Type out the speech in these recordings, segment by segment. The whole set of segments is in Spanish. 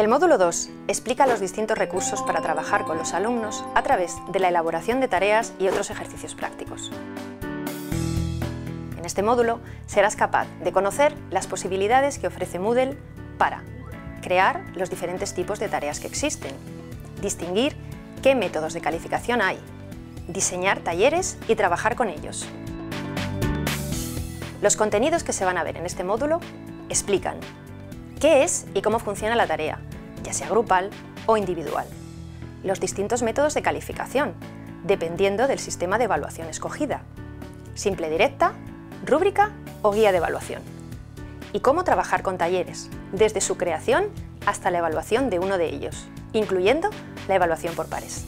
El módulo 2 explica los distintos recursos para trabajar con los alumnos a través de la elaboración de tareas y otros ejercicios prácticos. En este módulo serás capaz de conocer las posibilidades que ofrece Moodle para crear los diferentes tipos de tareas que existen, distinguir qué métodos de calificación hay, diseñar talleres y trabajar con ellos. Los contenidos que se van a ver en este módulo explican qué es y cómo funciona la tarea, ya sea grupal o individual, los distintos métodos de calificación, dependiendo del sistema de evaluación escogida, simple directa, rúbrica o guía de evaluación, y cómo trabajar con talleres, desde su creación hasta la evaluación de uno de ellos, incluyendo la evaluación por pares.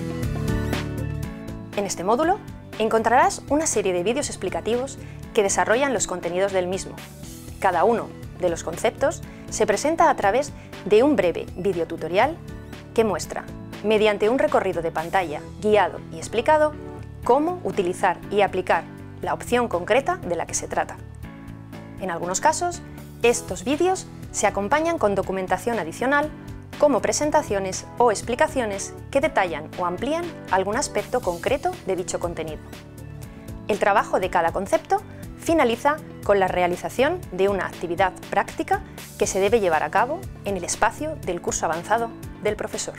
En este módulo encontrarás una serie de vídeos explicativos que desarrollan los contenidos del mismo. Cada uno de los conceptos se presenta a través de un breve videotutorial que muestra, mediante un recorrido de pantalla guiado y explicado, cómo utilizar y aplicar la opción concreta de la que se trata. En algunos casos, estos vídeos se acompañan con documentación adicional, como presentaciones o explicaciones que detallan o amplían algún aspecto concreto de dicho contenido. El trabajo de cada concepto finaliza con la realización de una actividad práctica que se debe llevar a cabo en el espacio del curso avanzado del profesor.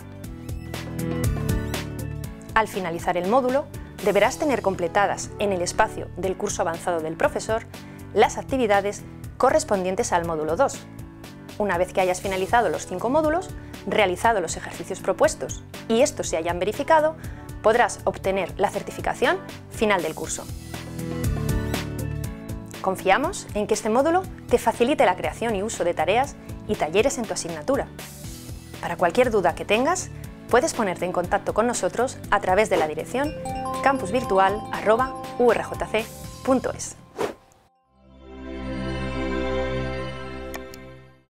Al finalizar el módulo, deberás tener completadas en el espacio del curso avanzado del profesor las actividades correspondientes al módulo 2. Una vez que hayas finalizado los 5 módulos, realizado los ejercicios propuestos y estos se hayan verificado, podrás obtener la certificación final del curso. Confiamos en que este módulo te facilite la creación y uso de tareas y talleres en tu asignatura. Para cualquier duda que tengas, puedes ponerte en contacto con nosotros a través de la dirección campusvirtual@urjc.es.